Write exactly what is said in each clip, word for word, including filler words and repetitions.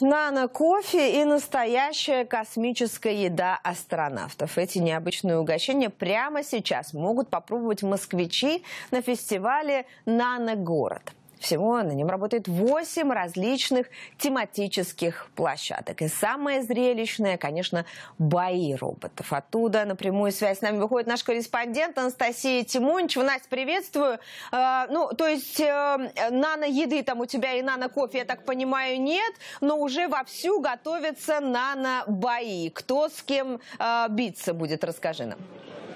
Нано-кофе и настоящая космическая еда астронавтов. Эти необычные угощения прямо сейчас могут попробовать москвичи на фестивале «Нано-город». Всего на нем работает восемь различных тематических площадок. И самое зрелищное, конечно, бои роботов. Оттуда на прямую связь с нами выходит наш корреспондент Анастасия Тимончева. Настя, приветствую. Э, ну, то есть э, нано-еды там у тебя и нано-кофе, я так понимаю, нет, но уже вовсю готовятся нано-бои. Кто с кем э, биться будет, расскажи нам.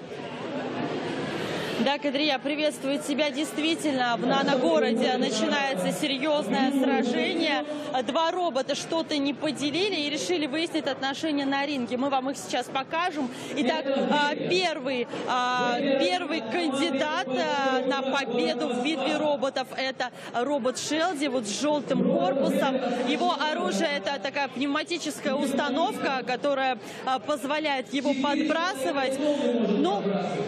Да, Кадрия, приветствую тебя. Действительно, в Нано-городе начинается серьезное сражение. Два робота что-то не поделили и решили выяснить отношения на ринге. Мы вам их сейчас покажем. Итак, первый, первый кандидат на победу в битве роботов – это робот Шелди, вот с желтым корпусом. Его оружие – это такая пневматическая установка, которая позволяет его подбрасывать. Ну,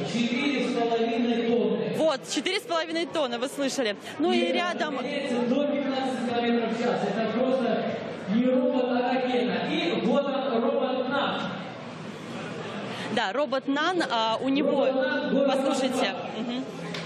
вот, четыре с половиной тонны, вы слышали. Ну и рядом... Это просто не робот, а ракета. И вот он, робот Нан. Да, робот Нан, а у него... Послушайте. Угу.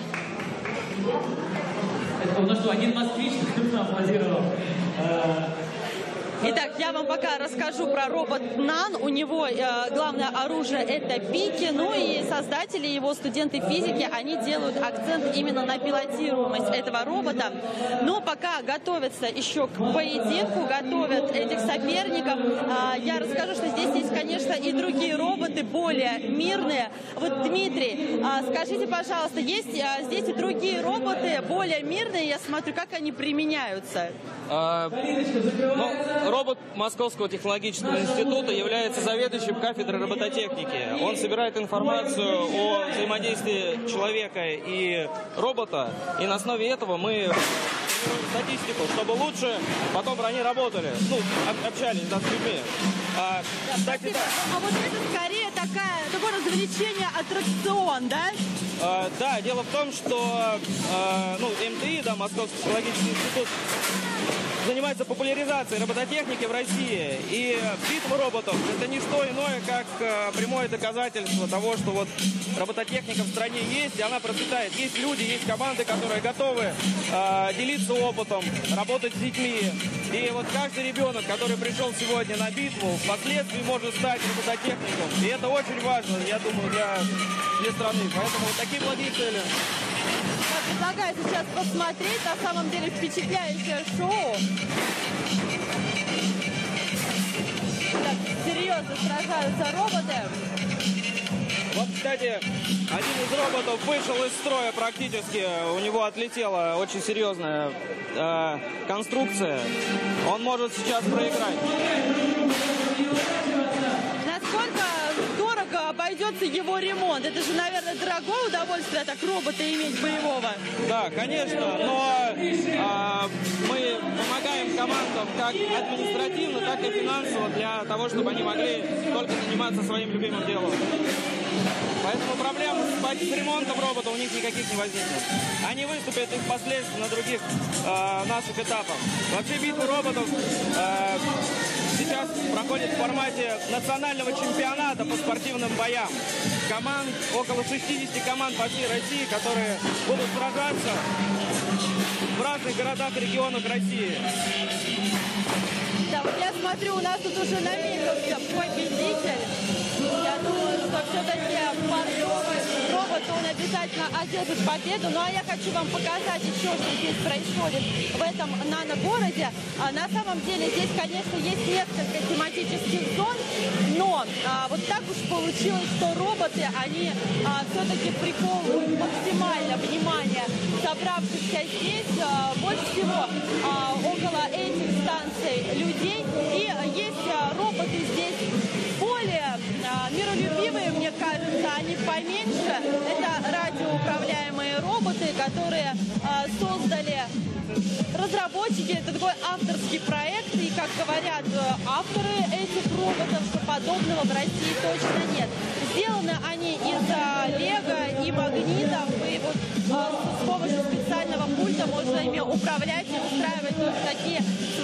Это у нас что, один москвич нам позировал. Итак, я вам пока расскажу про робот Нан. У него э, главное оружие – это пики. Ну и создатели его, студенты физики, они делают акцент именно на пилотируемость этого робота. Но пока готовятся еще к поединку, готовят этих соперников. Э, я расскажу, что здесь есть, конечно, и другие роботы, более мирные. Вот, Дмитрий, э, скажите, пожалуйста, есть э, здесь и другие роботы, более мирные? Я смотрю, как они применяются? А, ну, робот Московского технологического института является заведующим кафедрой робототехники. Он собирает информацию о взаимодействии человека и робота, и на основе этого мы статистику, чтобы лучше потом они работали, ну, общались да, с людьми. А, да, кстати, да. А вот это скорее такая, такое развлечение, аттракцион, да? А, да, дело в том, что а, ну, эм тэ и, да, Московский технологический институт, занимается популяризацией робототехники в России. И битва роботов – это не что иное, как прямое доказательство того, что вот робототехника в стране есть, и она процветает. Есть люди, есть команды, которые готовы э, делиться опытом, работать с детьми. И вот каждый ребенок, который пришел сегодня на битву, впоследствии может стать робототехником. И это очень важно, я думаю, для, для страны. Поэтому вот такие благие цели. Я предлагаю сейчас посмотреть, на самом деле, впечатляющее шоу. Так, серьезно сражаются роботы. Вот, кстати, один из роботов вышел из строя практически. У него отлетела очень серьезная э, конструкция. Он может сейчас проиграть. Насколько дорого обойдется его ремонт? Это же, наверное, дорогое удовольствие так робота иметь боевого. Да, конечно, но э, мы помогаем командам как административно, так и финансово для того, чтобы они могли только заниматься своим любимым делом. Поэтому проблем с ремонтом робота у них никаких не возникнет. Они выступят и впоследствии на других э, наших этапах. Вообще битва роботов э, сейчас проходит в формате национального чемпионата по спортивным боям. Команд, около шестидесяти команд по всей России, которые будут сражаться в разных городах и регионах России. Да, вот я смотрю, у нас тут уже наметился победитель. Я думаю, что все-таки парковый робот, он обязательно одержит победу. Ну а я хочу вам показать еще, что здесь происходит в этом нано-городе. А, на самом деле здесь, конечно, есть несколько тематических зон, но а, вот так уж получилось, что роботы, они а, все-таки приковывают максимально внимание собравшихся здесь. А, больше всего а, около этих станций людей. И а, есть а, роботы здесь более а, миролюбивые, мне кажется, они поменьше. Это радиоуправляемые роботы, которые а, создали разработчики. Это такой авторский проект. И, как говорят авторы этих роботов, что подобного в России точно нет. Сделаны они из лего и магнитов. И вот а, с помощью специального пульта можно ими управлять и устраивать вот такие свои небольшие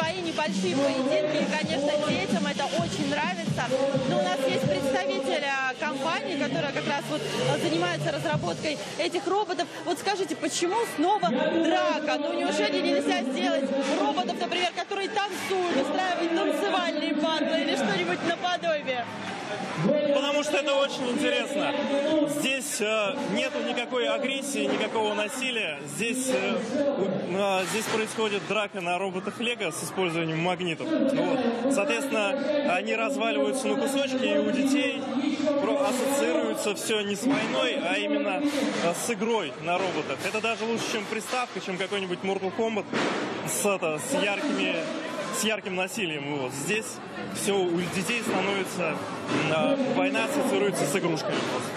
большие поединки, и, конечно, детям это очень нравится. Но у нас есть представитель компании, которая как раз вот занимается разработкой этих роботов. Вот скажите, почему снова драка? Ну, неужели нельзя сделать роботов, например, которые танцуют, устраивать танцевальные батлы или что-нибудь наподобие? Потому что это очень интересно. Здесь э, нету никакой агрессии, никакого насилия. Здесь, э, э, здесь происходит драка на роботах Лего с использованием магнитов. Вот. Соответственно, они разваливаются на кусочки, и у детей ассоциируется все не с войной, а именно э, с игрой на роботах. Это даже лучше, чем приставка, чем какой-нибудь Mortal Kombat с, это, с яркими... с ярким насилием. Вот. Здесь все у детей становится, э, война ассоциируется с игрушками.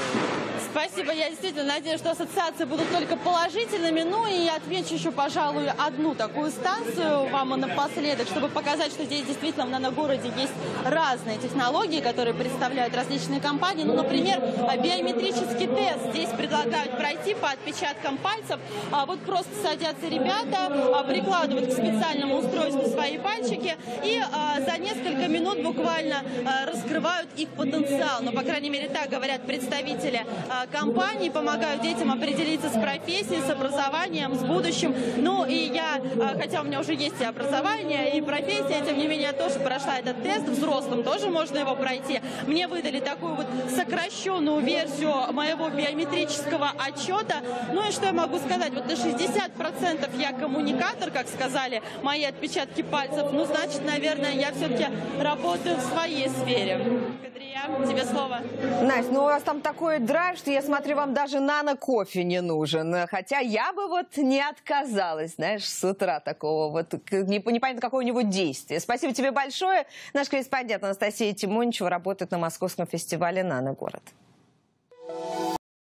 Спасибо, я действительно надеюсь, что ассоциации будут только положительными. Ну и я отмечу еще, пожалуй, одну такую станцию вам напоследок, чтобы показать, что здесь действительно в Наногороде есть разные технологии, которые представляют различные компании. Ну, например, биометрический тест. Здесь предлагают пройти по отпечаткам пальцев. А вот просто садятся ребята, прикладывают к специальному устройству свои пальчики и а, за несколько минут буквально а, раскрывают их потенциал. Ну, по крайней мере, так говорят представители а, компании, помогают детям определиться с профессией, с образованием, с будущим. Ну и я, хотя у меня уже есть и образование, и профессия, тем не менее, я тоже прошла этот тест, взрослым тоже можно его пройти. Мне выдали такую вот сокращенную версию моего биометрического отчета. Ну и что я могу сказать? Вот на шестьдесят процентов я коммуникатор, как сказали мои отпечатки пальцев. Ну, значит, наверное, я все-таки работаю в своей сфере. Кадрия, тебе слово. Настя, ну у вас там такой драйв, что я смотрю, вам даже нано-кофе не нужен. Хотя я бы вот не отказалась, знаешь, с утра такого вот непонятно какого-нибудь действия. Спасибо тебе большое. Наш корреспондент Анастасия Тимоничева работает на московском фестивале «Нано-город».